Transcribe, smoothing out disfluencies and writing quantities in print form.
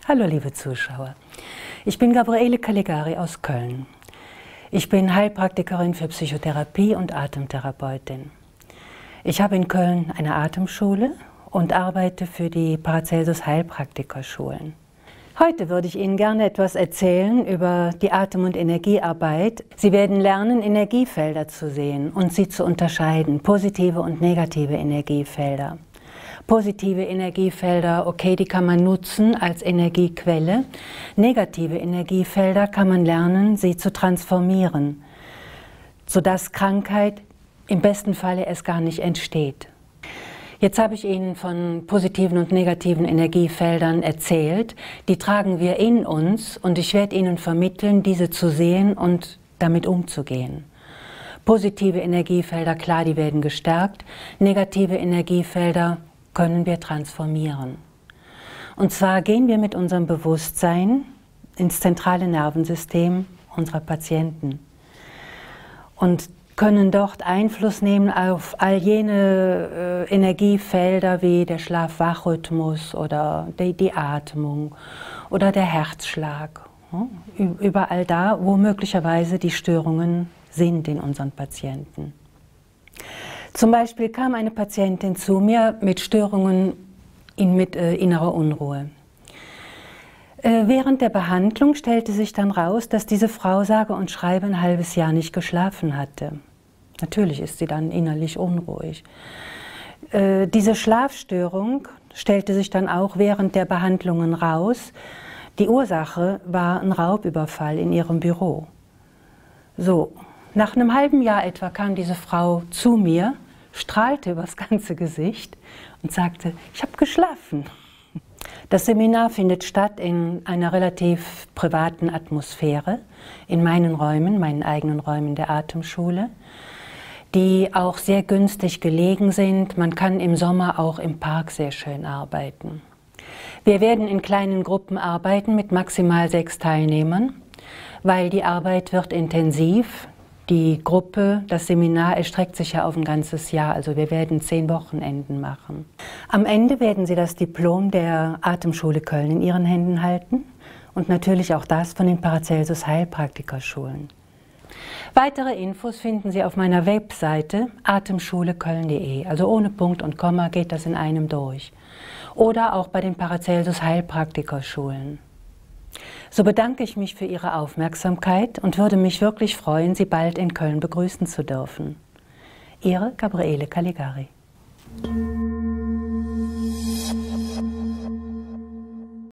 Hallo liebe Zuschauer, ich bin Gabriele Caligari aus Köln. Ich bin Heilpraktikerin für Psychotherapie und Atemtherapeutin. Ich habe in Köln eine Atemschule und arbeite für die Paracelsus Heilpraktikerschulen. Heute würde ich Ihnen gerne etwas erzählen über die Atem- und Energiearbeit. Sie werden lernen, Energiefelder zu sehen und sie zu unterscheiden, positive und negative Energiefelder. Positive Energiefelder, okay, die kann man nutzen als Energiequelle. Negative Energiefelder kann man lernen, sie zu transformieren, sodass Krankheit im besten Falle erst gar nicht entsteht. Jetzt habe ich Ihnen von positiven und negativen Energiefeldern erzählt. Die tragen wir in uns und ich werde Ihnen vermitteln, diese zu sehen und damit umzugehen. Positive Energiefelder, klar, die werden gestärkt. Negative Energiefelder können wir transformieren. Und zwar gehen wir mit unserem Bewusstsein ins zentrale Nervensystem unserer Patienten und können dort Einfluss nehmen auf all jene Energiefelder wie der Schlaf-Wach-Rhythmus oder die Atmung oder der Herzschlag. Überall da, wo möglicherweise die Störungen sind in unseren Patienten. Zum Beispiel kam eine Patientin zu mir mit Störungen mit innerer Unruhe. Während der Behandlung stellte sich dann raus, dass diese Frau sage und schreibe ein halbes Jahr nicht geschlafen hatte. Natürlich ist sie dann innerlich unruhig. Diese Schlafstörung stellte sich dann auch während der Behandlungen raus. Die Ursache war ein Raubüberfall in ihrem Büro. So. Nach einem halben Jahr etwa kam diese Frau zu mir, strahlte übers ganze Gesicht und sagte, ich habe geschlafen. Das Seminar findet statt in einer relativ privaten Atmosphäre, in meinen Räumen, meinen eigenen Räumen der Atemschule, die auch sehr günstig gelegen sind. Man kann im Sommer auch im Park sehr schön arbeiten. Wir werden in kleinen Gruppen arbeiten mit maximal 6 Teilnehmern, weil die Arbeit wird intensiv. Die Gruppe, das Seminar erstreckt sich ja auf ein ganzes Jahr, also wir werden 10 Wochenenden machen. Am Ende werden Sie das Diplom der Atemschule Köln in Ihren Händen halten und natürlich auch das von den Paracelsus Heilpraktikerschulen. Weitere Infos finden Sie auf meiner Webseite atemschuleköln.de, also ohne Punkt und Komma geht das in einem durch. Oder auch bei den Paracelsus Heilpraktikerschulen. So bedanke ich mich für Ihre Aufmerksamkeit und würde mich wirklich freuen, Sie bald in Köln begrüßen zu dürfen. Ihre Gabriele Caligari.